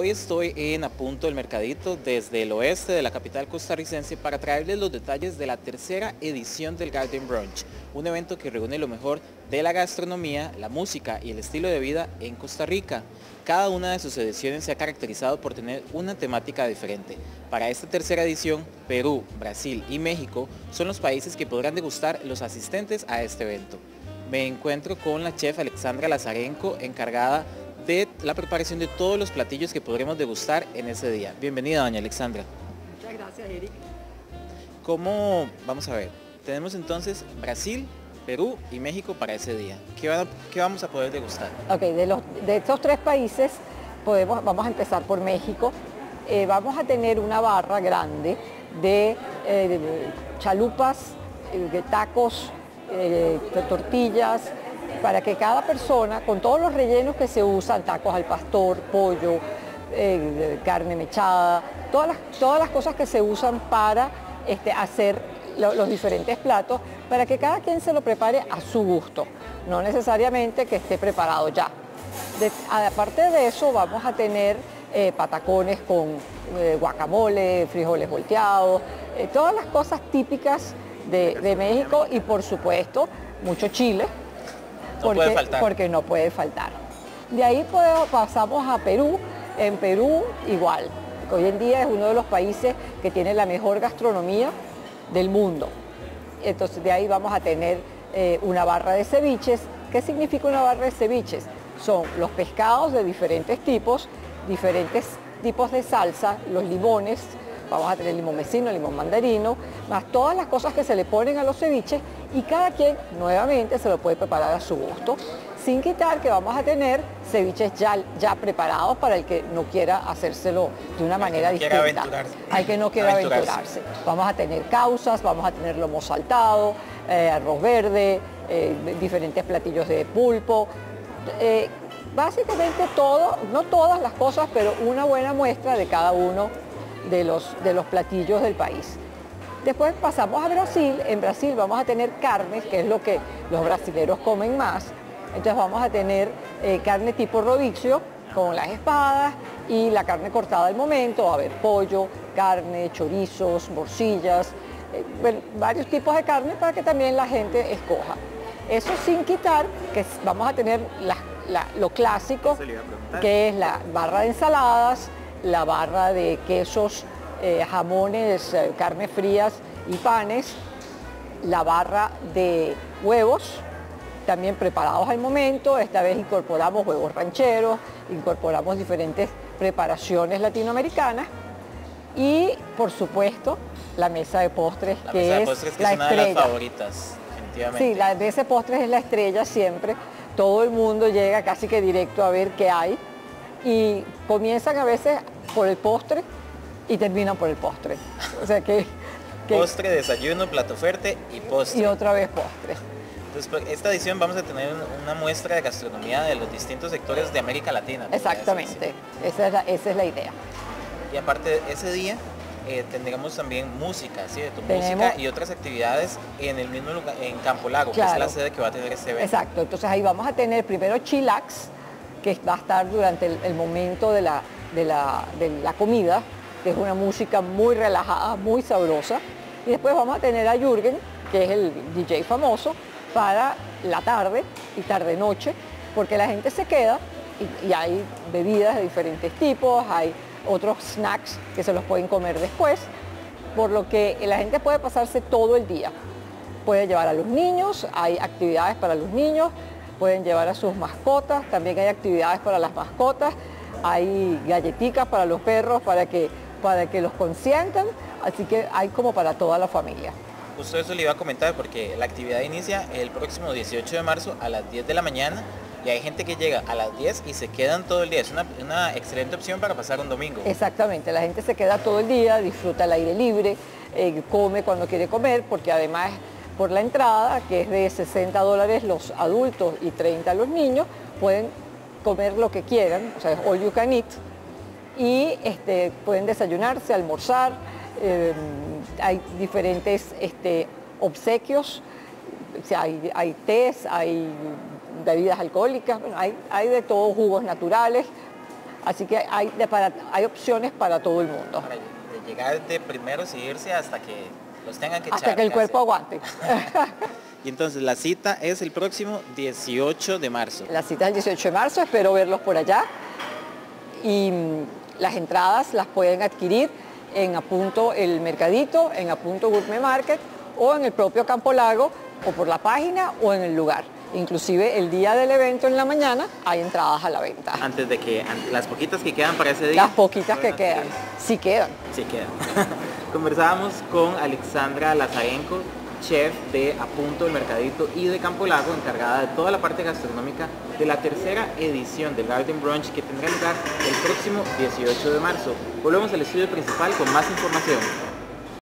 Hoy estoy en A Punto del Mercadito desde el oeste de la capital costarricense para traerles los detalles de la tercera edición del Garden Brunch, un evento que reúne lo mejor de la gastronomía, la música y el estilo de vida en Costa Rica. Cada una de sus ediciones se ha caracterizado por tener una temática diferente. Para esta tercera edición, Perú, Brasil y México son los países que podrán degustar los asistentes a este evento. Me encuentro con la chef Alexandra Lazarenko, encargada de la preparación de todos los platillos que podremos degustar en ese día. Bienvenida, doña Alexandra. Muchas gracias, Eric. Vamos a ver, tenemos entonces Brasil, Perú y México para ese día. ¿Qué vamos a poder degustar? Ok, de estos tres países vamos a empezar por México. Vamos a tener una barra grande de chalupas, de tacos, de tortillas, para que cada persona, con todos los rellenos que se usan, tacos al pastor, pollo, carne mechada, todas las cosas que se usan para hacer los diferentes platos, para que cada quien se lo prepare a su gusto, no necesariamente que esté preparado ya. Aparte de eso, vamos a tener patacones con guacamole, frijoles volteados, todas las cosas típicas de México y, por supuesto, mucho chile. Porque no puede faltar. De ahí pasamos a Perú. En Perú igual. Hoy en día es uno de los países que tiene la mejor gastronomía del mundo. Entonces de ahí vamos a tener una barra de ceviches. ¿Qué significa una barra de ceviches? Son los pescados de diferentes tipos de salsa, los limones. Vamos a tener limón vecino, limón mandarino, más todas las cosas que se le ponen a los ceviches y cada quien nuevamente se lo puede preparar a su gusto, sin quitar que vamos a tener ceviches ya preparados para el que no quiera hacérselo de una manera distinta. Hay que no quiera aventurarse. Vamos a tener causas, vamos a tener lomo saltado, arroz verde, diferentes platillos de pulpo. Básicamente todo, no todas las cosas, pero una buena muestra de cada uno de los platillos del país. Después pasamos a Brasil. En Brasil vamos a tener carnes, que es lo que los brasileros comen más. Entonces vamos a tener carne tipo rodizio con las espadas y la carne cortada al momento. Va a haber pollo, carne, chorizos, morcillas, varios tipos de carne para que también la gente escoja. Eso sin quitar que vamos a tener lo clásico, que es la barra de ensaladas, la barra de quesos, jamones, carnes frías y panes, la barra de huevos, también preparados al momento. Esta vez incorporamos huevos rancheros, incorporamos diferentes preparaciones latinoamericanas y, por supuesto, la mesa de postres, que es la estrella. Una de las favoritas, definitivamente. Sí, la mesa de postres es la estrella siempre. Todo el mundo llega casi que directo a ver qué hay. Y comienzan a veces por el postre y terminan por el postre. O sea que postre, desayuno, plato fuerte y postre. Y otra vez postre. Entonces, esta edición vamos a tener una muestra de gastronomía de los distintos sectores de América Latina. Exactamente, esa es la idea. Y aparte de ese día, tendremos también música, ¿cierto? Música y otras actividades en el mismo lugar, en Campo Lago, claro, que es la sede que va a tener este evento. Exacto, entonces ahí vamos a tener primero chillax, que va a estar durante el momento de la comida, que es una música muy relajada, muy sabrosa. Y después vamos a tener a Jürgen, que es el DJ famoso, para la tarde y tarde-noche, porque la gente se queda y hay bebidas de diferentes tipos, hay otros snacks que se los pueden comer después, por lo que la gente puede pasarse todo el día. Puede llevar a los niños, hay actividades para los niños, pueden llevar a sus mascotas, también hay actividades para las mascotas, hay galletitas para los perros para que los consientan, así que hay como para toda la familia. Justo eso le iba a comentar porque la actividad inicia el próximo 18 de marzo a las 10 de la mañana y hay gente que llega a las 10 y se quedan todo el día. Es una excelente opción para pasar un domingo. Exactamente, la gente se queda todo el día, disfruta el aire libre, come cuando quiere comer, porque además por la entrada, que es de $60 los adultos y 30 los niños, pueden comer lo que quieran, o sea, es all you can eat, y pueden desayunarse, almorzar, hay diferentes obsequios, o sea, hay tés, hay bebidas alcohólicas, bueno, hay de todo, jugos naturales, Así que hay opciones para todo el mundo. Para llegar de primeros y irse hasta que los tengan que echar. Hasta que el cuerpo aguante. Y entonces la cita es el próximo 18 de marzo. La cita es el 18 de marzo, espero verlos por allá. Y las entradas las pueden adquirir en Apunto el Mercadito, en Apunto Gourmet Market o en el propio Campo Largo, o por la página o en el lugar. Inclusive el día del evento en la mañana hay entradas a la venta. Antes de que, las poquitas que quedan para ese día. Las poquitas que quedan, sí quedan. Sí quedan. Conversábamos con Alexandra Lazarenko, chef de Apunto el Mercadito y de Campo Largo, encargada de toda la parte gastronómica de la tercera edición del Garden Brunch, que tendrá lugar el próximo 18 de marzo. Volvemos al estudio principal con más información.